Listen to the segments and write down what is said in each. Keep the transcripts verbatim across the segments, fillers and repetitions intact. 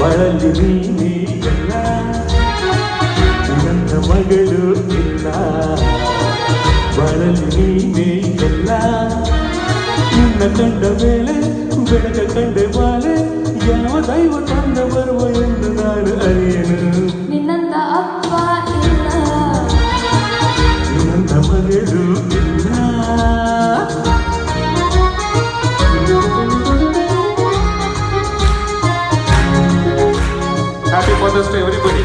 ಬಳಲಿ ನೀನೇ ಎಲ್ಲ ನನ್ನ ಮಗಳು ಇಲ್ಲ ಬಳಲಿ ನೀನೇ ಎಲ್ಲ ನಿನ್ನ ಕಂಡ ಮೇಲೆ ಬೆಳಕ ಕಂಡೆ ಬಾಳೆ ಯಾವ ದೈವ ತಂದ ಬರುವ ಎಂದು ನಾನು ಅರಿಯನು ನಿನ್ನಂತ ಅಪ್ಪ ಇಲ್ಲ ನಿನ್ನಂತ ಮಗಳು ಇಲ್ಲ Happy Father's Day, everybody.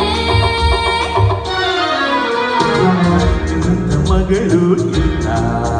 ಮಗಳು ಇಲ್ಲ